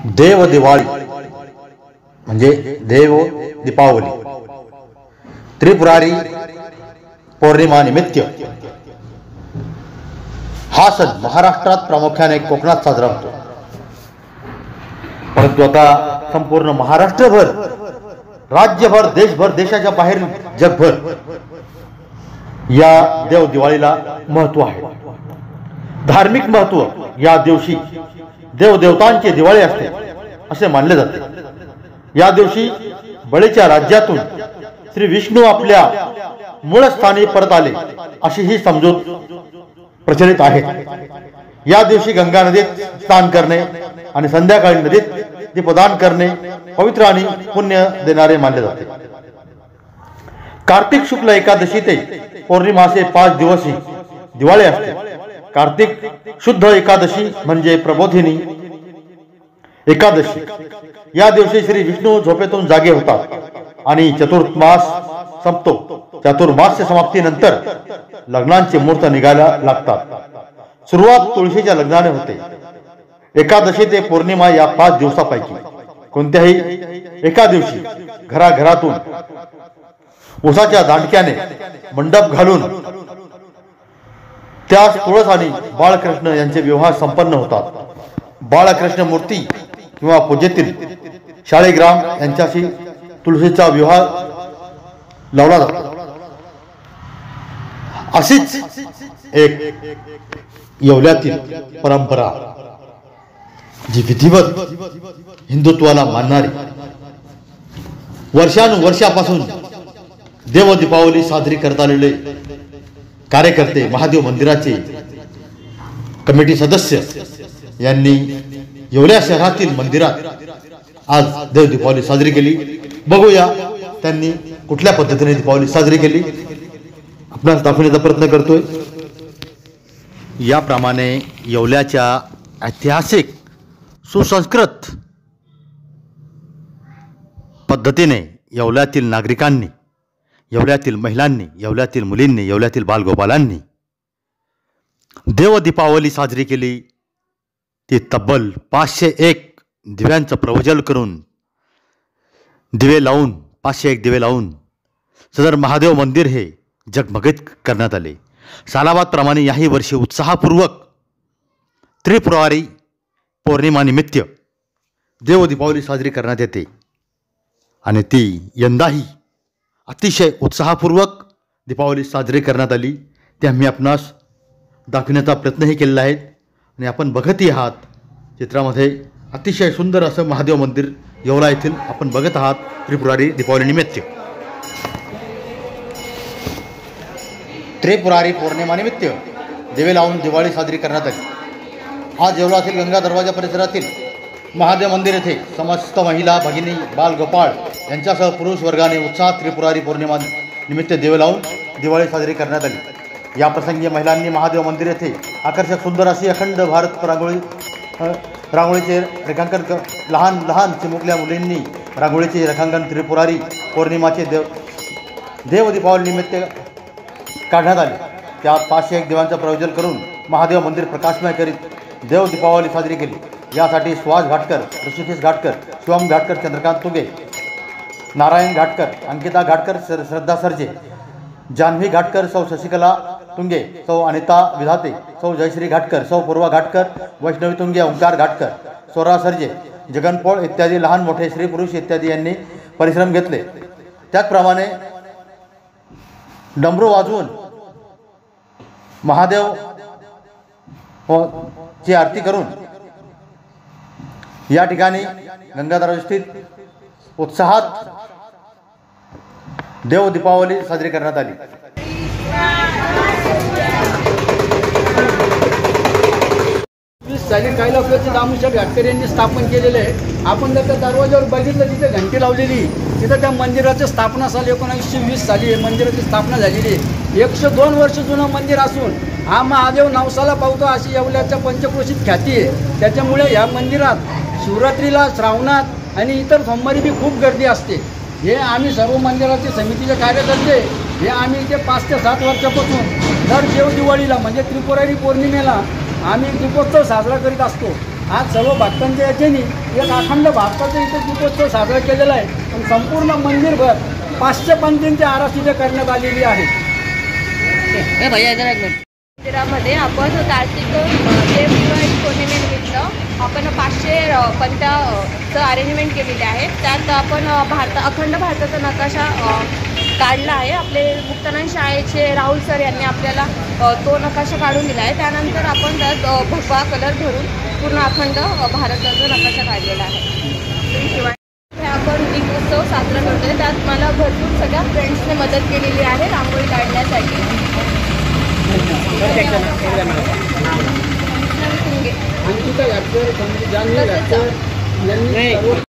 देव दिवाळी म्हणजे देव दीपावली, त्रिपुरारी पौर्णिमा निमित्त हा सण महाराष्ट्रात प्रामुख्याने कोकणात साजरा होतो, परंतु आता संपूर्ण महाराष्ट्रभर, राज्यभर, देशभर, देशाच्या बाहेर जगभर या देव दिवाळीला महत्व आहे. धार्मिक महत्व या दिवशी देवदेवतांची दिवाळी असते असे मानले जाते. या दिवशी बळीच्या राज्यातून श्री विष्णू आपल्या मूळ स्थानी परत आले अशी ही समजूत प्रचलित आहे. या दिवशी गंगा नदीत स्नान करणे आणि संध्याकाळी नदीत दीपदान करणे पवित्र आणि पुण्य देणारे मानले जाते. कार्तिक शुक्ल एकादशी ते पौर्णिमा असे 5 दिवस ही दिवाळी असते. कार्तिक शुद्ध एकादशी म्हणजे प्रबोधिनी एकादशी. या दिवशी श्री विष्णू झोपेतून जागे होतात आणि चतुर्मास संपतो. चतुर्मास्य समाप्तीनंतर लग्नांचे मुहूर्त निघायला लागतात. सुरुवात तुळशीच्या लग्नाने होते. एकादशी ते पौर्णिमा या 5 दिवसापैकी कोणत्याही एका दिवशी घराघरातून उसाच्या दांडक्याने मंडप घालून त्यास तुळस आणि बाळकृष्ण यांचे विवाह संपन्न होतात. बाळकृष्ण मूर्ती किंवा पूजेतील शाळीग्राम यांच्याशी तुळशीचा विवाह लावला जातो. अशीच एक येवल्यातील परंपरा जी विधिवत हिंदुत्वाला मानणारी, वर्षानुवर्षापासून देव दीपावली साजरी करत आलेले कार्यकर्ते, महादेव मंदिराचे कमिटी सदस्य यांनी येवल्या शहरातील मंदिरात आज देव दीपावली साजरी केली. बघूया त्यांनी कुठल्या पद्धतीने दीपावली साजरी केली, आपल्याला दाखवण्याचा प्रयत्न करतोय. याप्रमाणे येवल्याच्या ऐतिहासिक सुसंस्कृत पद्धतीने येवल्यातील नागरिकांनी, येवल्यातील महिलांनी, येवल्यातील मुलींनी, येवल्यातील बालगोपालांनी देव दीपावली साजरी केली. ती तब्बल 501 दिव्यांचं प्रवज्वल करून, दिवे लावून, 501 दिवे लावून सदर महादेव मंदिर हे जगमगीत करण्यात आले. सालाबादप्रमाणे याही वर्षी उत्साहपूर्वक त्रिपुरारी पौर्णिमा निमित्त देव दीपावली साजरी करण्यात येते आणि ती यंदाही अतिशय उत्साहपूर्वक दीपावली साजरी करण्यात आली. ते आम्ही आपणास दाखवण्याचा प्रयत्नही केलेला आहे आणि आपण बघतही आहात. चित्रामध्ये अतिशय सुंदर असं महादेव मंदिर येवला येथील आपण बघत आहात. त्रिपुरारी दीपावली निमित्त, त्रिपुरारी पौर्णिमा निमित्त दिवे लावून दिवाळी साजरी करण्यात आली. आज येवल्यातील गंगा दरवाजा परिसरातील महादेव मंदिर येथे समस्त महिला, भगिनी, बालगोपाळ यांच्यासह पुरुष वर्गाने उत्साहात त्रिपुरारी पौर्णिमा निमित्त दिवे लावून दिवाळी साजरी करण्यात आली. या प्रसंगी महिलांनी महादेव मंदिर येथे आकर्षक सुंदर अशी अखंड भारत रांगोळीचे रेखांकन, लहान लहान चिमुकल्या मुलींनी रांगोळीचे रेखांकन त्रिपुरारी पौर्णिमाचे देव दीपावली निमित्त काढण्यात आले. त्यात 501 दिव्यांचं प्रवज्वल करून महादेव मंदिर प्रकाशमय करीत देव दीपावली साजरी केली. यासाठी सुहास घाटकर, ऋषिकेश घाटकर, शिवम घाटकर, चंद्रकांत तुगे, नारायण घाटकर, अंकिता घाटकर, श्रद्धा सरजे, जान्हवी घाटकर, सौ शशिकला तुंगे, सौ अनिता विधाते, सौ जयश्री घाटकर, सौ पूर्वा घाटकर, वैष्णवी तुंगे, ओंकार घाटकर, सोरा सरजे, जगनपोळ इत्यादी लहान मोठे स्त्री पुरुष इत्यादी यांनी परिश्रम घेतले. त्याचप्रमाणे डमरू वाजवून महादेव ची आरती करून या ठिकाणी गंगाधर स्थित उत्साहात देव दीपावली साजरी करण्यात आली. साली काही लोकांचे दामोदर घाटकर यांनी स्थापन केलेले आहे. आपण जर त्या दरवाजावर बघितलं, तिथे घंटी लावलेली, तिथं त्या मंदिराची स्थापना साली 1920 साली मंदिराची स्थापना झालेली आहे. 102 वर्ष जुनं मंदिर असून हा महादेव नवसाला पावतो अशी येवल्याच्या पंचक्रोशीत ख्याती आहे. त्याच्यामुळे या मंदिरात शिवरात्रीला, श्रावणात आणि इतर सोमवारी बी खूप गर्दी असते. हे आम्ही सर्व मंदिराचे समितीचे कार्यकर्ते हे आम्ही इथे 5 ते 7 वर्षापासून दर देव दिवाळीला म्हणजे त्रिपुरारी पौर्णिमेला आम्ही दीपोत्सव साजरा करीत असतो. आज सर्व भक्तांच्या याच्याने एक अखंड भारताचा इथं दीपोत्सव साजरा केलेला आहे आणि संपूर्ण मंदिरभर 500 पंथींची आराधना करण्यात आलेली आहे. मंदिरामध्ये आपण कार्तिक देवदिवाळी पौर्णिमेनिमित्त आपण 500 पंथाचं अरेंजमेंट केलेले आहे. त्यात आपण अखंड भारताचा नकाशा काढला आहे. आपले मुक्तानंद शाळेचे राहुल सर यांनी आपल्याला तो नकाशा काढून दिला आहे. त्यानंतर आपण त्यात भगवा कलर भरून पूर्ण अखंड भारताचा नकाशा काढलेला आहे. शिवाय आपण दीपोत्सव साजरा करतो आहे. त्यात मला भरपूर सगळ्या फ्रेंड्सने मदत केलेली आहे रांगोळी काढण्यासाठी. आणि तिथं